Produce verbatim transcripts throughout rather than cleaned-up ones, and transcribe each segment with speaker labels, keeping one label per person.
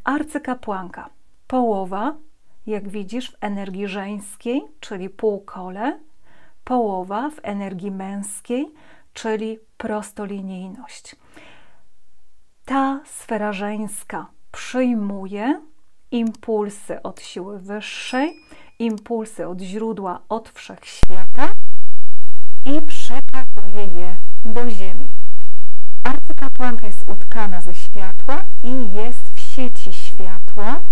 Speaker 1: Arcykapłanka, połowa, jak widzisz, w energii żeńskiej, czyli półkole, połowa w energii męskiej, czyli prostolinijność. Ta sfera żeńska przyjmuje impulsy od siły wyższej, impulsy od źródła, od wszechświata i przekazuje je do Ziemi. Arcykapłanka jest utkana ze światła i jest w sieci światła,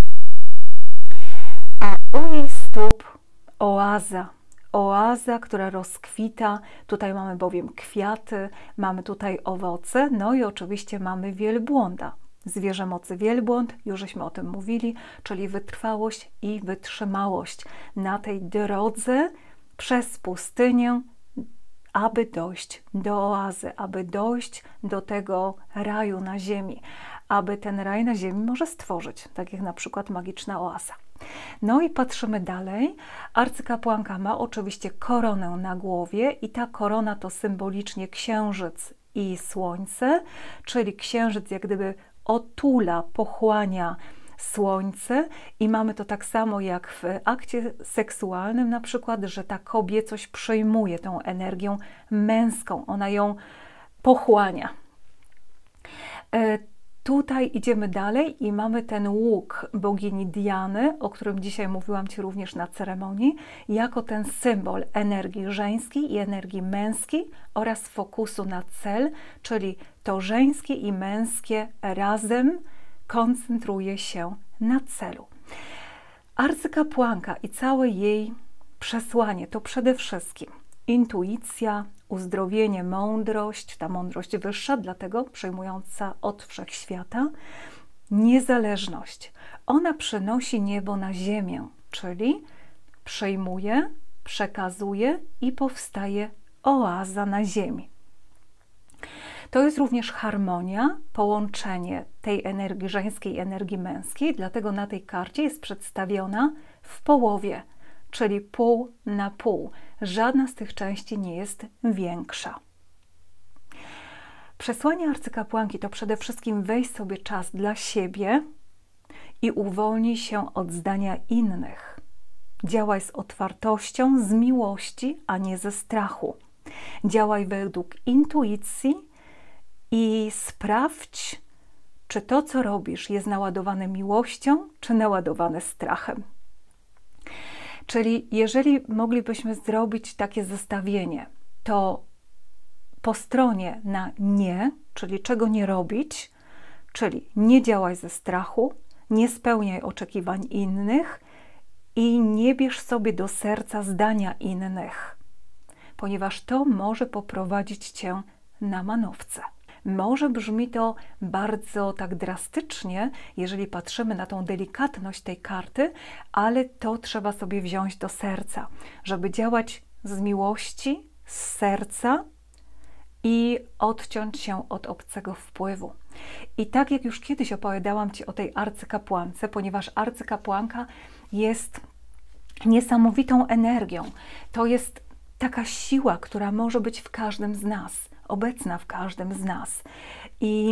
Speaker 1: a u jej stóp oaza. Oaza, która rozkwita. Tutaj mamy bowiem kwiaty, mamy tutaj owoce, no i oczywiście mamy wielbłąda. Zwierzę mocy wielbłąd, już żeśmy o tym mówili, czyli wytrwałość i wytrzymałość na tej drodze przez pustynię, aby dojść do oazy, aby dojść do tego raju na ziemi, aby ten raj na ziemi może stworzyć, tak jak na przykład magiczna oaza. No i patrzymy dalej. Arcykapłanka ma oczywiście koronę na głowie i ta korona to symbolicznie księżyc i słońce, czyli księżyc jak gdyby otula, pochłania słońce i mamy to tak samo jak w akcie seksualnym na przykład, że ta kobiecość przejmuje tą energią męską, ona ją pochłania. E, Tutaj idziemy dalej i mamy ten łuk bogini Diany, o którym dzisiaj mówiłam Ci również na ceremonii, jako ten symbol energii żeńskiej i energii męskiej oraz fokusu na cel, czyli to żeńskie i męskie razem koncentruje się na celu. Arcykapłanka i całe jej przesłanie to przede wszystkim intuicja, uzdrowienie, mądrość, ta mądrość wyższa, dlatego przejmująca od wszechświata, niezależność. Ona przenosi niebo na ziemię, czyli przejmuje, przekazuje i powstaje oaza na ziemi. To jest również harmonia, połączenie tej energii żeńskiej i energii męskiej, dlatego na tej karcie jest przedstawiona w połowie, czyli pół na pół. Żadna z tych części nie jest większa. Przesłanie arcykapłanki to przede wszystkim weź sobie czas dla siebie i uwolnij się od zdania innych. Działaj z otwartością, z miłości, a nie ze strachu. Działaj według intuicji i sprawdź, czy to, co robisz, jest naładowane miłością, czy naładowane strachem. Czyli jeżeli moglibyśmy zrobić takie zestawienie, to po stronie na nie, czyli czego nie robić, czyli nie działaj ze strachu, nie spełniaj oczekiwań innych i nie bierz sobie do serca zdania innych, ponieważ to może poprowadzić Cię na manowce. Może brzmi to bardzo tak drastycznie, jeżeli patrzymy na tą delikatność tej karty, ale to trzeba sobie wziąć do serca, żeby działać z miłości, z serca i odciąć się od obcego wpływu. I tak jak już kiedyś opowiadałam Ci o tej arcykapłance, ponieważ arcykapłanka jest niesamowitą energią. To jest taka siła, która może być w każdym z nas, obecna w każdym z nas. I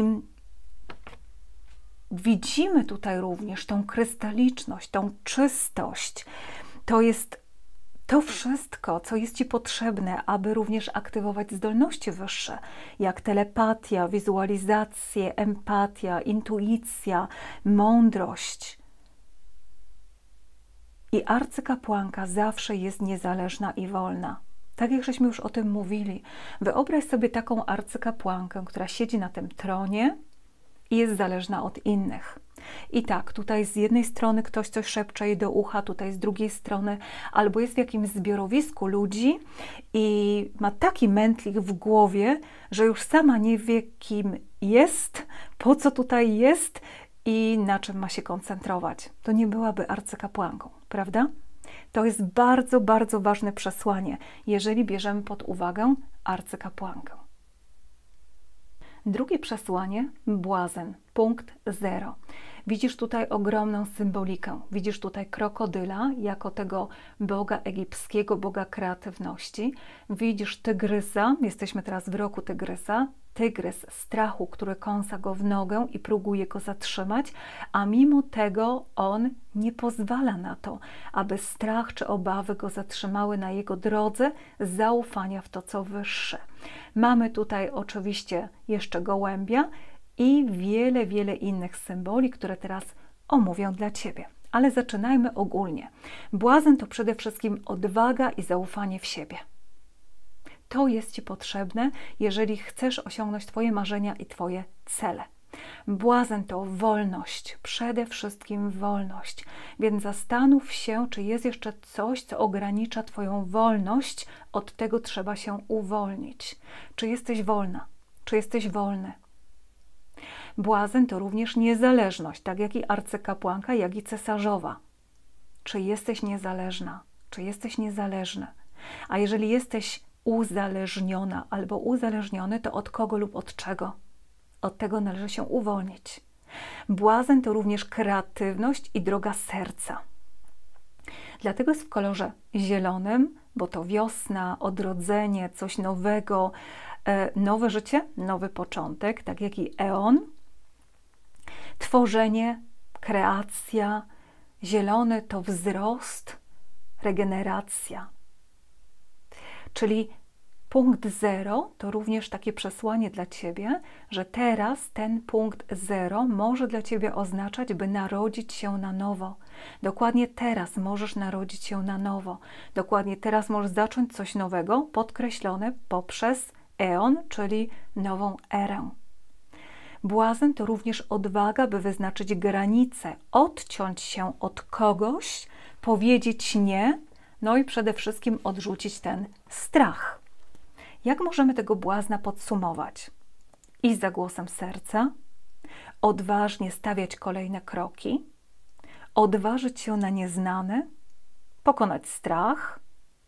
Speaker 1: widzimy tutaj również tą krystaliczność, tą czystość. To jest to wszystko, co jest Ci potrzebne, aby również aktywować zdolności wyższe, jak telepatia, wizualizacje, empatia, intuicja, mądrość. I arcykapłanka zawsze jest niezależna i wolna. Tak jak żeśmy już o tym mówili, wyobraź sobie taką arcykapłankę, która siedzi na tym tronie i jest zależna od innych. I tak, tutaj z jednej strony ktoś coś szepcze jej do ucha, tutaj z drugiej strony, albo jest w jakimś zbiorowisku ludzi i ma taki mętlik w głowie, że już sama nie wie, kim jest, po co tutaj jest i na czym ma się koncentrować. To nie byłaby arcykapłanką, prawda? To jest bardzo, bardzo ważne przesłanie, jeżeli bierzemy pod uwagę arcykapłankę. Drugie przesłanie, błazen, punkt zero. Widzisz tutaj ogromną symbolikę. Widzisz tutaj krokodyla jako tego boga egipskiego, boga kreatywności. Widzisz tygrysa, jesteśmy teraz w roku tygrysa, tygrys strachu, który kąsa go w nogę i próbuje go zatrzymać, a mimo tego on nie pozwala na to, aby strach czy obawy go zatrzymały na jego drodze zaufania w to, co wyższe. Mamy tutaj oczywiście jeszcze gołębia i wiele, wiele innych symboli, które teraz omówię dla Ciebie. Ale zaczynajmy ogólnie. Błazen to przede wszystkim odwaga i zaufanie w siebie. To jest Ci potrzebne, jeżeli chcesz osiągnąć Twoje marzenia i Twoje cele. Błazen to wolność, przede wszystkim wolność. Więc zastanów się, czy jest jeszcze coś, co ogranicza Twoją wolność. Od tego trzeba się uwolnić. Czy jesteś wolna? Czy jesteś wolny? Błazen to również niezależność, tak jak i arcykapłanka, jak i cesarzowa. Czy jesteś niezależna? Czy jesteś niezależny? A jeżeli jesteś uzależniona albo uzależniony, to od kogo lub od czego? Od tego należy się uwolnić. Błazen to również kreatywność i droga serca. Dlatego jest w kolorze zielonym, bo to wiosna, odrodzenie, coś nowego, e, nowe życie, nowy początek, tak jak i eon. Tworzenie, kreacja, zielony to wzrost, regeneracja. Czyli punkt zero to również takie przesłanie dla Ciebie, że teraz ten punkt zero może dla Ciebie oznaczać, by narodzić się na nowo. Dokładnie teraz możesz narodzić się na nowo. Dokładnie teraz możesz zacząć coś nowego, podkreślone poprzez eon, czyli nową erę. Błazen to również odwaga, by wyznaczyć granice, odciąć się od kogoś, powiedzieć nie, no i przede wszystkim odrzucić ten strach. Jak możemy tego błazna podsumować? Iść za głosem serca, odważnie stawiać kolejne kroki, odważyć się na nieznane, pokonać strach,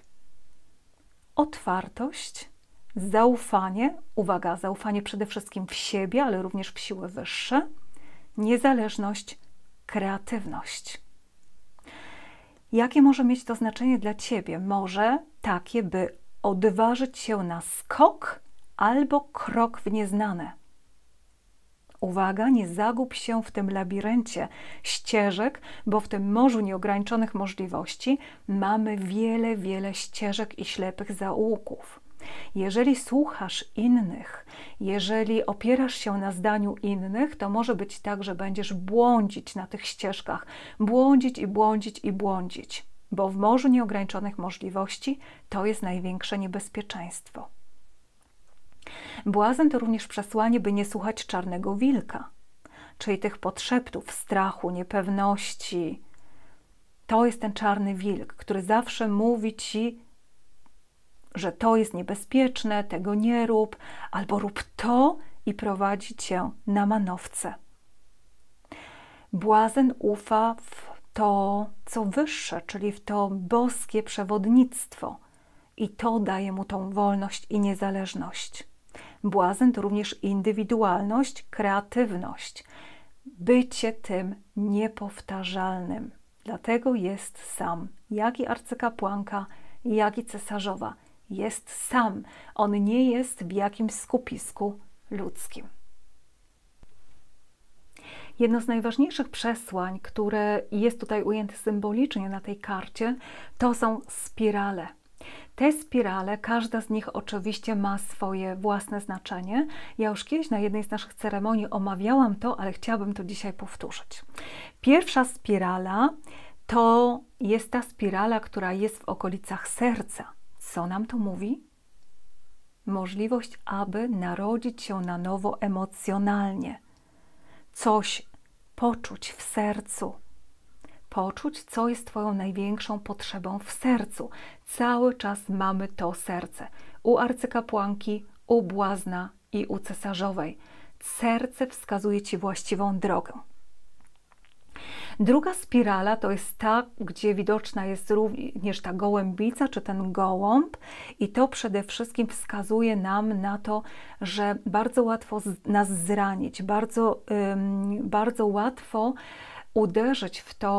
Speaker 1: otwartość, zaufanie, uwaga, zaufanie przede wszystkim w siebie, ale również w siły wyższe, niezależność, kreatywność. Jakie może mieć to znaczenie dla Ciebie? Może takie, by odważyć się na skok albo krok w nieznane. Uwaga, nie zagub się w tym labiryncie ścieżek, bo w tym morzu nieograniczonych możliwości mamy wiele, wiele ścieżek i ślepych zaułków. Jeżeli słuchasz innych, jeżeli opierasz się na zdaniu innych, to może być tak, że będziesz błądzić na tych ścieżkach. Błądzić i błądzić i błądzić, bo w morzu nieograniczonych możliwości to jest największe niebezpieczeństwo. Błazen to również przesłanie, by nie słuchać czarnego wilka, czyli tych podszeptów strachu, niepewności. To jest ten czarny wilk, który zawsze mówi Ci, że to jest niebezpieczne, tego nie rób, albo rób to i prowadzi Cię na manowce. Błazen ufa w to, co wyższe, czyli w to boskie przewodnictwo i to daje mu tą wolność i niezależność. Błazen to również indywidualność, kreatywność, bycie tym niepowtarzalnym. Dlatego jest sam, jak i arcykapłanka, jak i cesarzowa. Jest sam. On nie jest w jakimś skupisku ludzkim. Jedno z najważniejszych przesłań, które jest tutaj ujęte symbolicznie na tej karcie, to są spirale. Te spirale, każda z nich oczywiście ma swoje własne znaczenie. Ja już kiedyś na jednej z naszych ceremonii omawiałam to, ale chciałabym to dzisiaj powtórzyć. Pierwsza spirala to jest ta spirala, która jest w okolicach serca. Co nam to mówi? Możliwość, aby narodzić się na nowo emocjonalnie. Coś poczuć w sercu. Poczuć, co jest Twoją największą potrzebą w sercu. Cały czas mamy to serce. U arcykapłanki, u błazna i u cesarzowej. Serce wskazuje Ci właściwą drogę. Druga spirala to jest ta, gdzie widoczna jest również ta gołębica, czy ten gołąb i to przede wszystkim wskazuje nam na to, że bardzo łatwo nas zranić, bardzo, ym, bardzo łatwo uderzyć w to,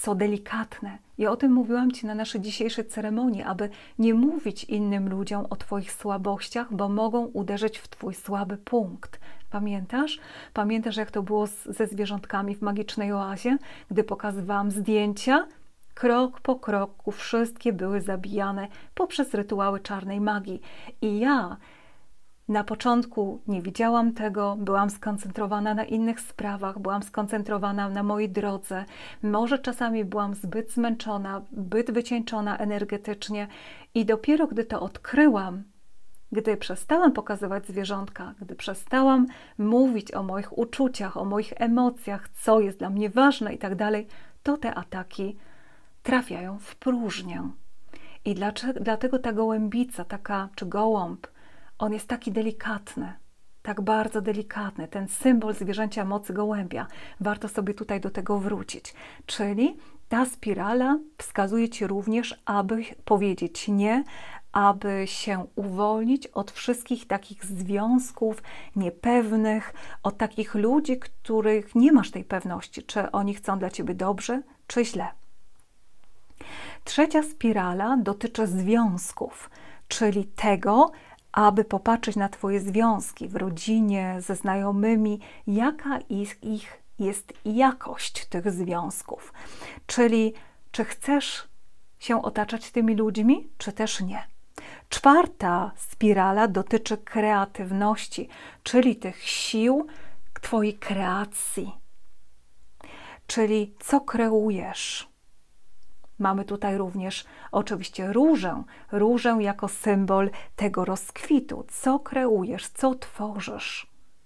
Speaker 1: co delikatne. I o tym mówiłam Ci na naszej dzisiejszej ceremonii, aby nie mówić innym ludziom o Twoich słabościach, bo mogą uderzyć w Twój słaby punkt. Pamiętasz? Pamiętasz, jak to było z, ze zwierzątkami w magicznej oazie, gdy pokazywałam zdjęcia? Krok po kroku wszystkie były zabijane poprzez rytuały czarnej magii. I ja na początku nie widziałam tego, byłam skoncentrowana na innych sprawach, byłam skoncentrowana na mojej drodze. Może czasami byłam zbyt zmęczona, zbyt wycieńczona energetycznie i dopiero gdy to odkryłam, gdy przestałam pokazywać zwierzątka, gdy przestałam mówić o moich uczuciach, o moich emocjach, co jest dla mnie ważne i tak dalej, to te ataki trafiają w próżnię. I dlaczego, dlatego ta gołębica, taka, czy gołąb, on jest taki delikatny, tak bardzo delikatny, ten symbol zwierzęcia mocy gołębia. Warto sobie tutaj do tego wrócić. Czyli ta spirala wskazuje Ci również, aby powiedzieć nie, aby się uwolnić od wszystkich takich związków niepewnych, od takich ludzi, których nie masz tej pewności, czy oni chcą dla Ciebie dobrze, czy źle. Trzecia spirala dotyczy związków, czyli tego, aby popatrzeć na Twoje związki w rodzinie, ze znajomymi, jaka ich, ich jest jakość tych związków. Czyli czy chcesz się otaczać tymi ludźmi, czy też nie. Czwarta spirala dotyczy kreatywności, czyli tych sił Twojej kreacji. Czyli co kreujesz. Mamy tutaj również oczywiście różę, różę jako symbol tego rozkwitu. Co kreujesz, co tworzysz.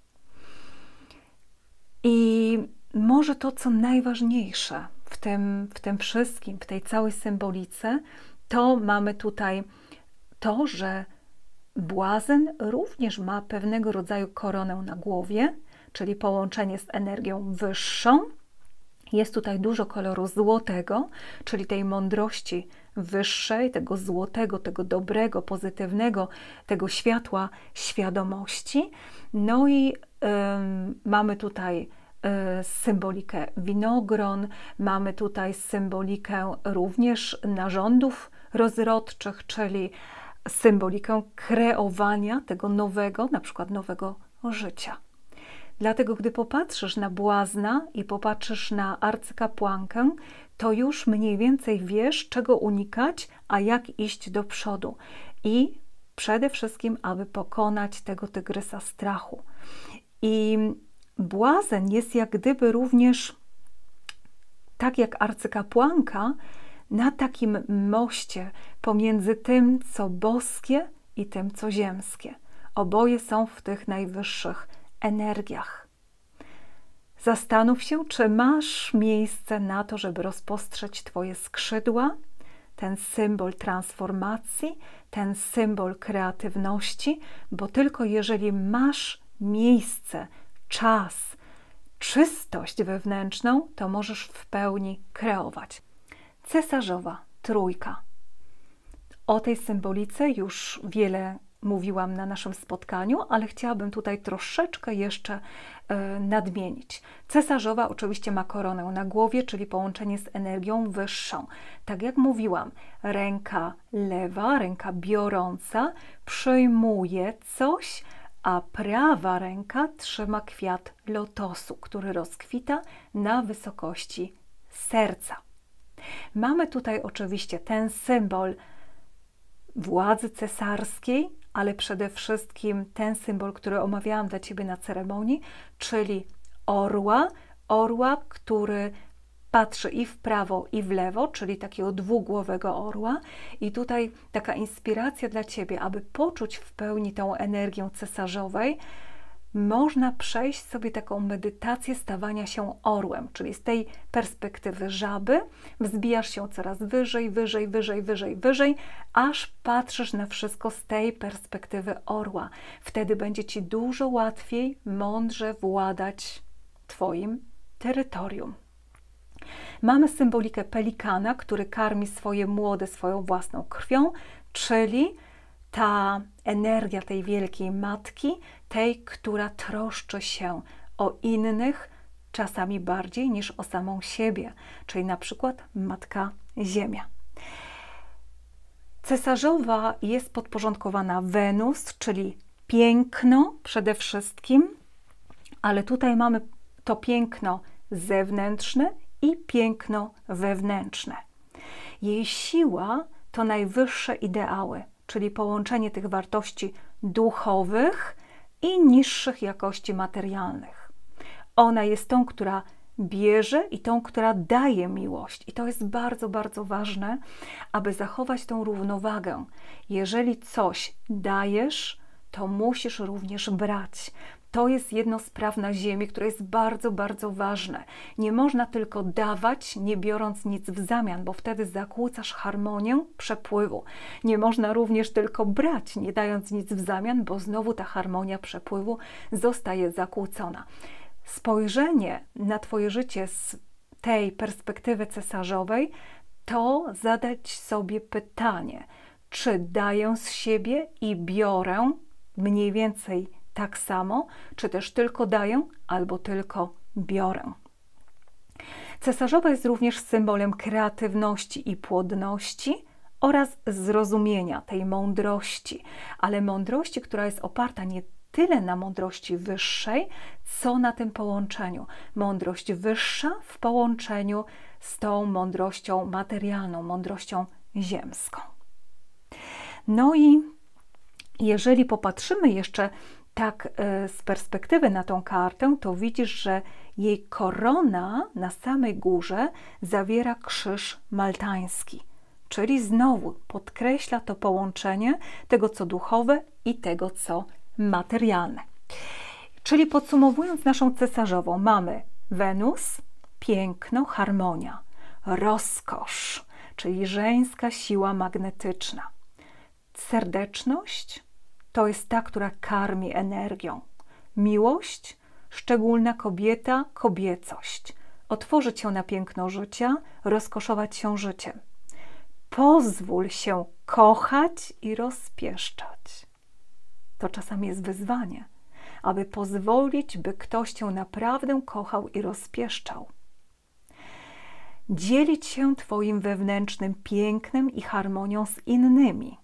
Speaker 1: I może to, co najważniejsze w tym, w tym wszystkim, w tej całej symbolice, to mamy tutaj to, że błazen również ma pewnego rodzaju koronę na głowie, czyli połączenie z energią wyższą. Jest tutaj dużo koloru złotego, czyli tej mądrości wyższej, tego złotego, tego dobrego, pozytywnego, tego światła świadomości. No i ym, mamy tutaj y, symbolikę winogron, mamy tutaj symbolikę również narządów rozrodczych, czyli symbolikę kreowania tego nowego, na przykład nowego życia. Dlatego, gdy popatrzysz na błazna i popatrzysz na arcykapłankę, to już mniej więcej wiesz, czego unikać, a jak iść do przodu. I przede wszystkim, aby pokonać tego tygrysa strachu. I błazen jest jak gdyby również, tak jak arcykapłanka, na takim moście pomiędzy tym, co boskie i tym, co ziemskie. Oboje są w tych najwyższych energiach. Zastanów się, czy masz miejsce na to, żeby rozpostrzeć Twoje skrzydła, ten symbol transformacji, ten symbol kreatywności, bo tylko jeżeli masz miejsce, czas, czystość wewnętrzną, to możesz w pełni kreować. Cesarzowa trójka. O tej symbolice już wiele mówiłam na naszym spotkaniu, ale chciałabym tutaj troszeczkę jeszcze y, nadmienić. Cesarzowa oczywiście ma koronę na głowie, czyli połączenie z energią wyższą. Tak jak mówiłam, ręka lewa, ręka biorąca przyjmuje coś, a prawa ręka trzyma kwiat lotosu, który rozkwita na wysokości serca. Mamy tutaj oczywiście ten symbol władzy cesarskiej, ale przede wszystkim ten symbol, który omawiałam dla Ciebie na ceremonii, czyli orła, orła, który patrzy i w prawo, i w lewo, czyli takiego dwugłowego orła. I tutaj taka inspiracja dla Ciebie, aby poczuć w pełni tą energię cesarzowej, można przejść sobie taką medytację stawania się orłem, czyli z tej perspektywy żaby wzbijasz się coraz wyżej, wyżej, wyżej, wyżej, wyżej, aż patrzysz na wszystko z tej perspektywy orła. Wtedy będzie Ci dużo łatwiej, mądrze władać Twoim terytorium. Mamy symbolikę pelikana, który karmi swoje młode swoją własną krwią, czyli ta energia tej wielkiej matki, tej, która troszczy się o innych, czasami bardziej niż o samą siebie, czyli na przykład Matka Ziemia. Cesarzowa jest podporządkowana Wenus, czyli piękno przede wszystkim, ale tutaj mamy to piękno zewnętrzne i piękno wewnętrzne. Jej siła to najwyższe ideały, czyli połączenie tych wartości duchowych i niższych jakości materialnych. Ona jest tą, która bierze i tą, która daje miłość. I to jest bardzo, bardzo ważne, aby zachować tą równowagę. Jeżeli coś dajesz, to musisz również brać. To jest jedno z praw na Ziemi, które jest bardzo, bardzo ważne. Nie można tylko dawać, nie biorąc nic w zamian, bo wtedy zakłócasz harmonię przepływu. Nie można również tylko brać, nie dając nic w zamian, bo znowu ta harmonia przepływu zostaje zakłócona. Spojrzenie na Twoje życie z tej perspektywy cesarzowej to zadać sobie pytanie, czy daję z siebie i biorę mniej więcej tak samo, czy też tylko daję albo tylko biorę. Cesarzowa jest również symbolem kreatywności i płodności oraz zrozumienia tej mądrości, ale mądrości, która jest oparta nie tyle na mądrości wyższej, co na tym połączeniu. Mądrość wyższa w połączeniu z tą mądrością materialną, mądrością ziemską. No i jeżeli popatrzymy jeszcze tak z perspektywy na tą kartę, to widzisz, że jej korona na samej górze zawiera krzyż maltański, czyli znowu podkreśla to połączenie tego, co duchowe i tego, co materialne. Czyli podsumowując naszą cesarzową, mamy Wenus, piękno, harmonia, rozkosz, czyli żeńska siła magnetyczna, serdeczność, to jest ta, która karmi energią. Miłość, szczególna kobieta, kobiecość. Otworzyć się na piękno życia, rozkoszować się życiem. Pozwól się kochać i rozpieszczać. To czasami jest wyzwanie, aby pozwolić, by ktoś cię naprawdę kochał i rozpieszczał. Dzielić się Twoim wewnętrznym pięknem i harmonią z innymi.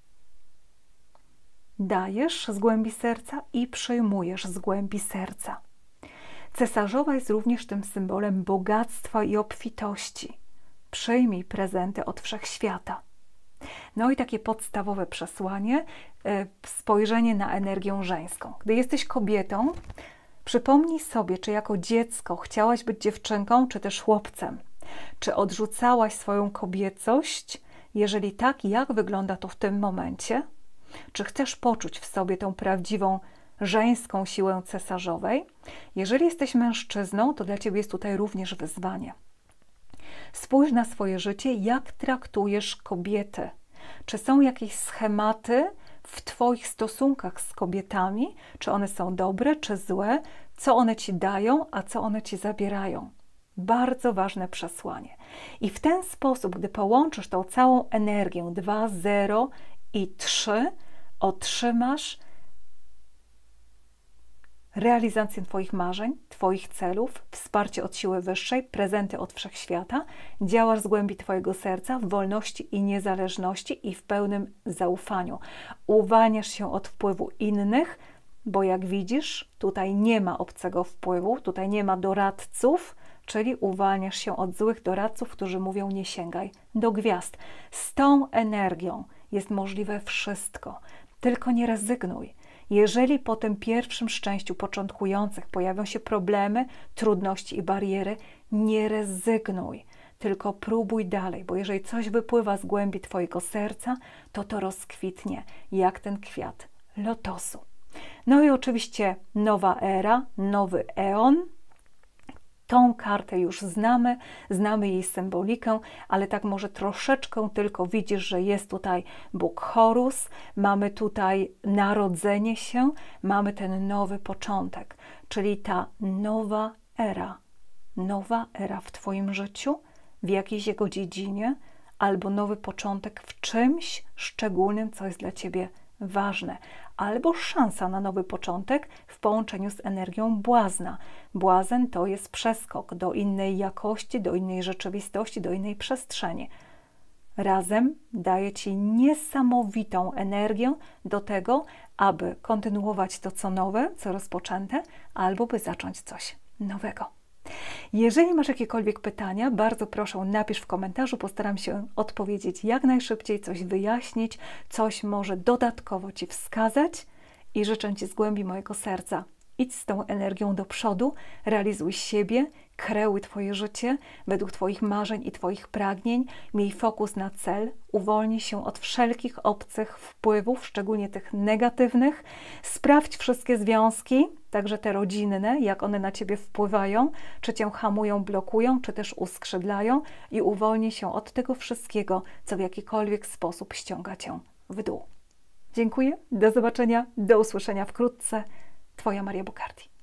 Speaker 1: Dajesz z głębi serca i przyjmujesz z głębi serca. Cesarzowa jest również tym symbolem bogactwa i obfitości. Przyjmij prezenty od wszechświata. No i takie podstawowe przesłanie, spojrzenie na energię żeńską. Gdy jesteś kobietą, przypomnij sobie, czy jako dziecko chciałaś być dziewczynką, czy też chłopcem. Czy odrzucałaś swoją kobiecość? Jeżeli tak, jak wygląda to w tym momencie? Czy chcesz poczuć w sobie tę prawdziwą żeńską siłę cesarzowej? Jeżeli jesteś mężczyzną, to dla Ciebie jest tutaj również wyzwanie. Spójrz na swoje życie, jak traktujesz kobiety. Czy są jakieś schematy w Twoich stosunkach z kobietami? Czy one są dobre, czy złe? Co one Ci dają, a co one Ci zabierają? Bardzo ważne przesłanie. I w ten sposób, gdy połączysz tą całą energię dwa, zero i trzy, otrzymasz realizację Twoich marzeń, Twoich celów, wsparcie od siły wyższej, prezenty od wszechświata, działasz z głębi Twojego serca w wolności i niezależności i w pełnym zaufaniu. Uwalniasz się od wpływu innych, bo jak widzisz, tutaj nie ma obcego wpływu, tutaj nie ma doradców, czyli uwalniasz się od złych doradców, którzy mówią: nie sięgaj do gwiazd. Z tą energią jest możliwe wszystko, tylko nie rezygnuj. Jeżeli po tym pierwszym szczęściu początkujących pojawią się problemy, trudności i bariery, nie rezygnuj, tylko próbuj dalej, bo jeżeli coś wypływa z głębi Twojego serca, to to rozkwitnie, jak ten kwiat lotosu. No i oczywiście nowa era, nowy eon. Tą kartę już znamy, znamy jej symbolikę, ale tak może troszeczkę tylko widzisz, że jest tutaj Bóg Horus, mamy tutaj narodzenie się, mamy ten nowy początek, czyli ta nowa era, nowa era w Twoim życiu, w jakiejś jego dziedzinie, albo nowy początek w czymś szczególnym, co jest dla Ciebie ważne, albo szansa na nowy początek w połączeniu z energią błazna. Błazen to jest przeskok do innej jakości, do innej rzeczywistości, do innej przestrzeni. Razem daje Ci niesamowitą energię do tego, aby kontynuować to, co nowe, co rozpoczęte, albo by zacząć coś nowego. Jeżeli masz jakiekolwiek pytania, bardzo proszę, napisz w komentarzu, postaram się odpowiedzieć jak najszybciej, coś wyjaśnić, coś może dodatkowo Ci wskazać i życzę Ci z głębi mojego serca. Idź z tą energią do przodu, realizuj siebie, kreuj Twoje życie według Twoich marzeń i Twoich pragnień, miej fokus na cel, uwolnij się od wszelkich obcych wpływów, szczególnie tych negatywnych, sprawdź wszystkie związki, także te rodzinne, jak one na Ciebie wpływają, czy Cię hamują, blokują, czy też uskrzydlają i uwolnij się od tego wszystkiego, co w jakikolwiek sposób ściąga Cię w dół. Dziękuję, do zobaczenia, do usłyszenia wkrótce. Twoja Maria Bukardi.